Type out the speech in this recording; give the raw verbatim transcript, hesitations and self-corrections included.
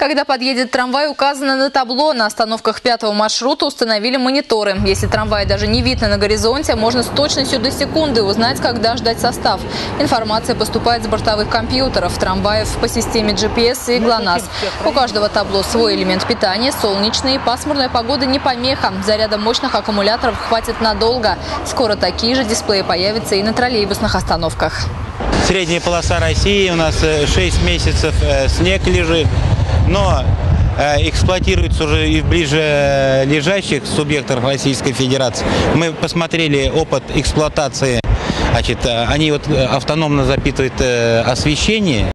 Когда подъедет трамвай, указано на табло. На остановках пятого маршрута установили мониторы. Если трамвай даже не видно на горизонте, можно с точностью до секунды узнать, когда ждать состав. Информация поступает с бортовых компьютеров, трамваев по системе джи пи эс и ГЛОНАСС. У каждого табло свой элемент питания, солнечный, пасмурная погода не помеха. Заряда мощных аккумуляторов хватит надолго. Скоро такие же дисплеи появятся и на троллейбусных остановках. Средняя полоса России, у нас шесть месяцев снег лежит, но эксплуатируется уже и в ближе лежащих субъектах Российской Федерации. Мы посмотрели опыт эксплуатации, значит, они вот автономно запитывают освещение.